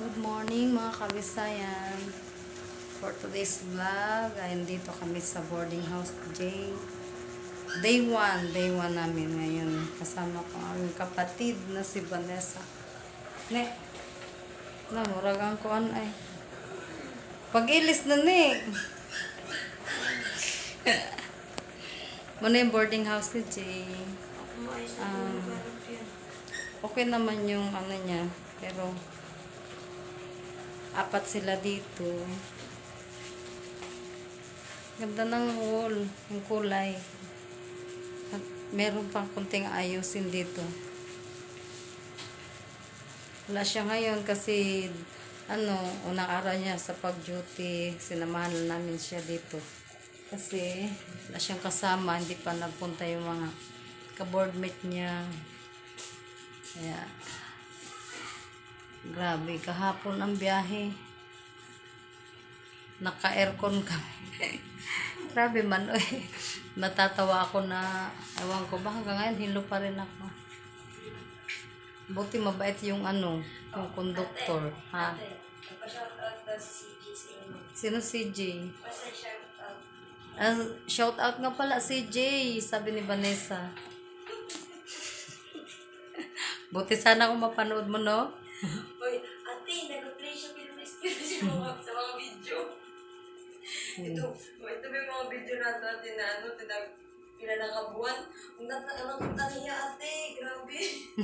Good morning mga kabisayan. For today's vlog, ay dito kami sa boarding house today. Day 1 namin ngayon. Kasama ko ang kapatid na si Vanessa. Muragang kuan ay. Pag-ilis na ni. Muna yung boarding house ni Jay. Okay naman yung ano niya. Pero apat sila dito. Ganda ng wall, yung kulay. At meron pang kunting ayusin dito. Wala siya ngayon kasi unang araw niya sa pag-duty, sinamahan namin siya dito. Kasi wala siyang kasama, hindi pa nagpunta yung mga ka-boardmate niya. Kaya grabe, kahapon ang biyahe. Naka-aircon kami. Grabe man, oy. Natatawa ako na, ewan ko ba, hanggang ngayon, hilo pa rin ako. Buti mabait yung yung conductor. Ha? Sino si CJ? Shout out nga pala CJ, sabi ni Vanessa. Buti sana kung mapanood mo, no? Uy, ate, nag-play siya sa mga video. Ito ba yung mga video natin ate na pinanakabuan? Ang nakita niya ate, grabe.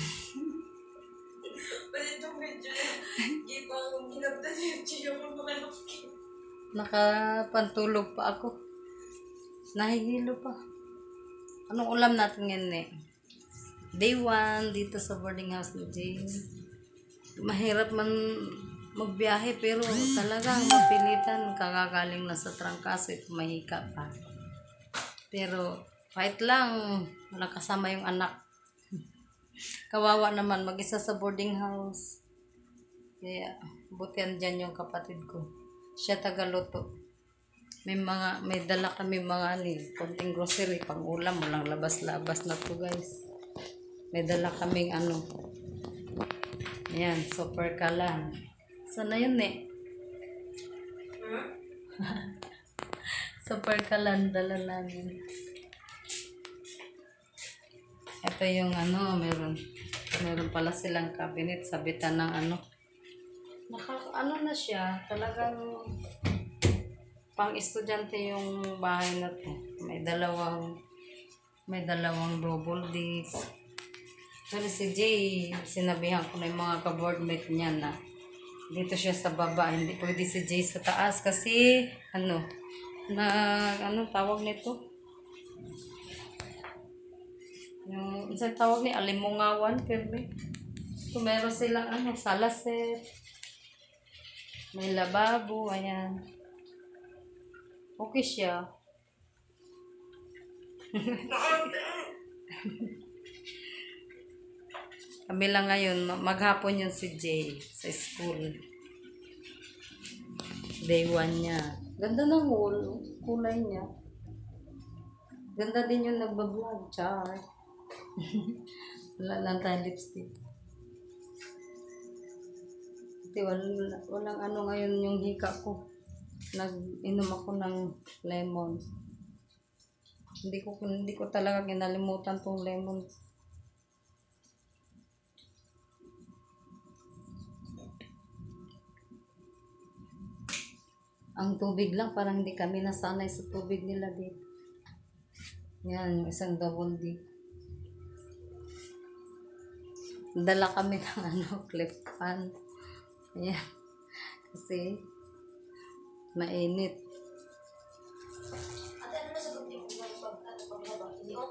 Pwede itong video na, gipang hinabda niya yung chiyo kung makalaki. Nakapantulog pa ako. Nahihilo pa. Anong ulam natin ngayon eh? Day 1 dito sa boarding house ni Jane. Mahirap man magbiyahe pero talagang mapilitan, kakagaling na sa trangkaso, mahika pa. Pero fight lang, wala kasama yung anak. Kawawa naman, mag-isa sa boarding house. Kaya buti andyan yung kapatid ko. Siya tagaluto. May dala kami mga konting grocery, pang ulam, walang labas-labas na to guys. May dala kaming ayan, super kalan. Sana yun eh. Super kalan dala namin. Ito yung meron pala silang cabinet, sabitan ng na siya, talagang pang estudyante yung bahay na to. May dalawang double disc. Pero si Jay, sinabihan ko na yung mga ka-boardmate niya na dito siya sa baba. Hindi pwede si Jay sa taas kasi tawag nito? Yung isang tawag ni alimungawan, pero kung meron silang sala set. May lababo, ayan. Okay siya. Kami lang ngayon, maghapon yun si Jay sa school. Day 1 niya. Ganda ng wall, kulay niya. Ganda din yung nagbablog, char. Wala lang tayong lipstick. Kasi walang ngayon yung hika ko. Nag-inom ako ng lemon. Hindi ko talaga kinalimutan tong lemon. Ang tubig lang, parang hindi kami nasanay sa tubig nila dito. Yan, yung isang double D. Dala kami ng clip fan. Ayan. Kasi mainit. Ate, ano na sa gabi mo? Paglaba?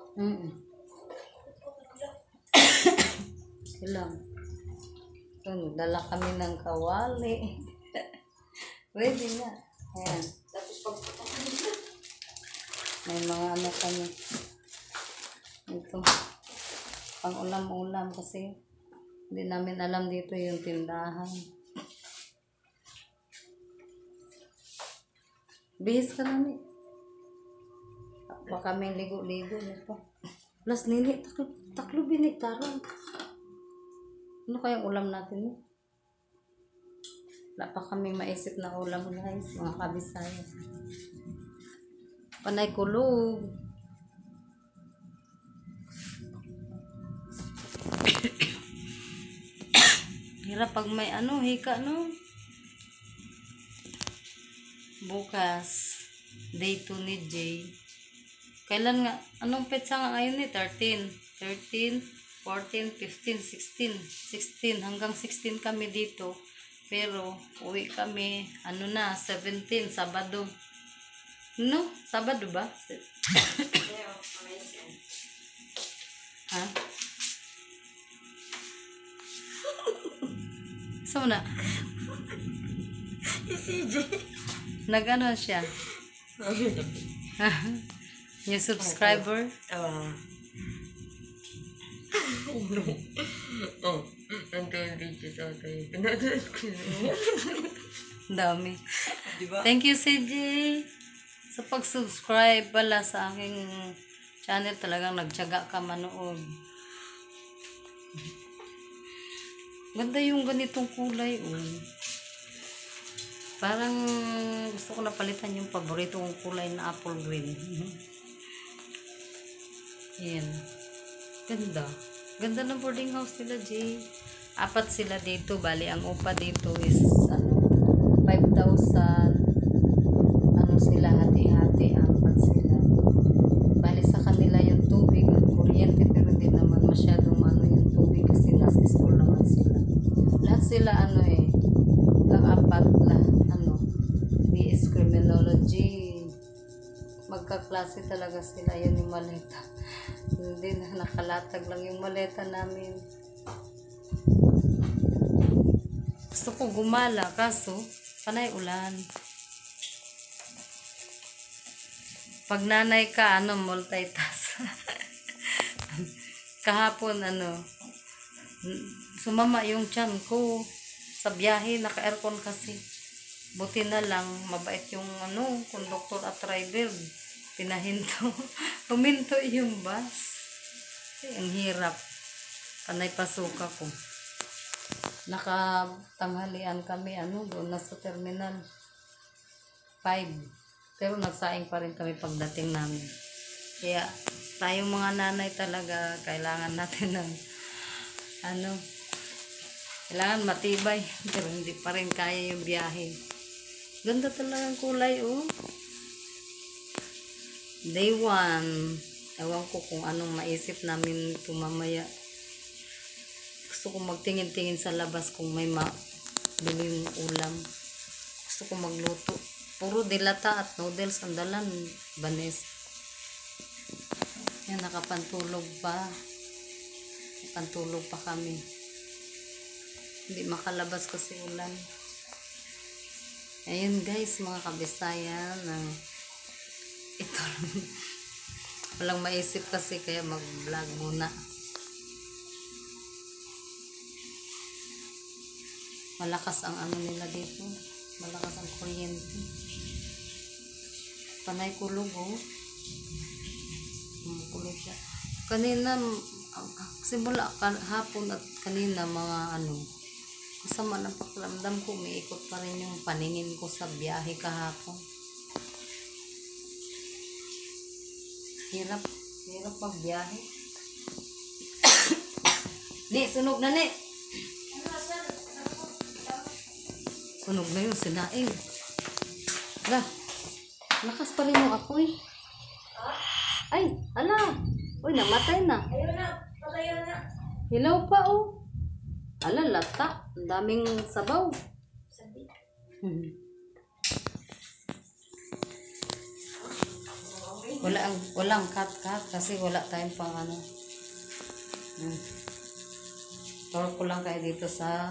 Ilang. Dala kami ng kawali. Ready na. Ayan. Tapos pagpupunta May mga kami. Ito. Pang ulam-ulam kasi hindi namin alam dito yung tindahan. Bihis ka namin. Baka may ligo-ligo nito. Plus nini, taklo binig tarang. Ano kayang ulam natin? Wala pa kaming maisip na ulam guys, mga kabisaya. Panay kulog. Hirap pag may hika no. Bukas, day 2 ni Jay. Kailan nga, anong petsa nga ngayon 13, 14, 15, 16. 16, hanggang 16 kami dito. Pero, uwi kami, 17, Sabado. No? Sabado ba? Ha? So na? CJ. Nag-ano siya? Yung subscriber? Nandito sa tayo. Pinadala ko na. Dami. Diba? Thank you, CJ. Sa pag-subscribe pala sa aking channel, talagang nagtiyaga ka manood. Ganda yung ganitong kulay, Parang gusto ko na palitan yung paborito kong kulay na apple green. Yan. Ganda. Ganda ng boarding house nila, Jay. 4 sila dito. Bali, ang upa dito is 5,000. Sila hati-hati. 4 sila. Bali, sa kanila yung tubig at kuryente, pero hindi naman masyadong yung tubig kasi nasa school naman sila. Lahat sila lang 4 na BS Criminology. Magkaklase talaga sila. Yun yung maleta. Hindi na nakalatag lang yung maleta namin. Gusto ko gumala kaso panay ulan. Pag nanay ka multitask. Kahapon sumama yung tiyan ko sa biyahe, naka-aircon kasi. Buti na lang mabait yung conductor at driver. Pinahinto. Huminto yung bus. Ang hirap. Panay pasuka ko. Nakatanghalian kami doon na sa terminal 5. Pero nagsaing pa rin kami pagdating namin. Kaya tayong mga nanay talaga kailangan natin ng kailangan matibay. Pero hindi pa rin kaya yung biyahe. Ganda talagang kulay, Day 1. Ewan ko kung anong maisip namin ito mamaya. Gusto ko magtingin-tingin sa labas kung may mabiling ulam. Gusto ko magluto. Puro dilata at noodles ang dalan, Banes. Yan, nakapantulog pa. Nakapantulog pa kami. Hindi makalabas kasi ulan. Ayun guys, mga kabisayan. Ito walang maisip kasi kaya mag-vlog muna. Malakas ang nila dito. Malakas ang kuryente. Panay kulog, kulog siya. Kanina, simula hapon at kanina mga kasama ng pakiramdam ko, umiikot pa rin yung paningin ko sa biyahe kahapon. Hirap magbiyahe. Ni, sunog na ni. Sunog na yung sinaing. Ala, lakas pa rin yung apoy. Ay, ala. Uy, namatay na. Ayun na, patayan na. Hilaw pa, Ala, lata. Ang daming sabaw. Sabi. Walang cut kasi wala tayong pang Tawag ko lang kayo dito sa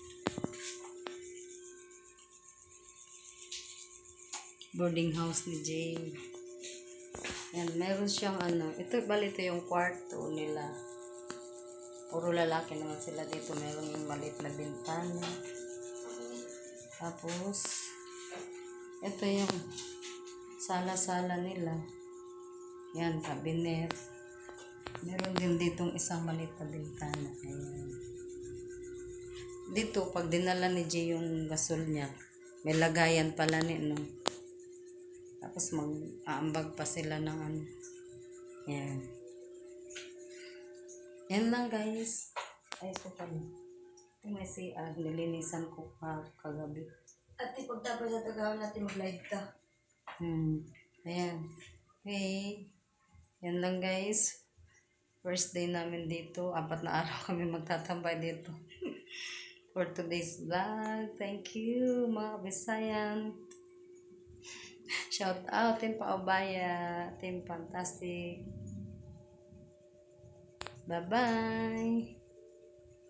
boarding house ni Jay. Yan, meron siyang ito yung kwarto nila. Puro lalaki naman sila dito. Meron yung maliit na bintana. Tapos ito yung sala-sala nila. Yan, cabinet. Meron din ditong isang maliit na bintana. Ayan. Dito, pag dinala ni Jay yung gasol niya, may lagayan pala ni, no? Tapos mag-aambag pa sila ng ano. Yan. Yan lang, guys. Ayos ko pa rin. Ito may CR. Nilinisan ko pa kagabi. At pagtapos sa tagawan natin mag-live ka. Ayan. Okay. Yan lang, guys. First day namin dito. 4 na araw kami magtatambay dito. For today's vlog. Thank you, mga Bisayan. Shout out, Team Paubaya, Team Fantastic. Bye-bye.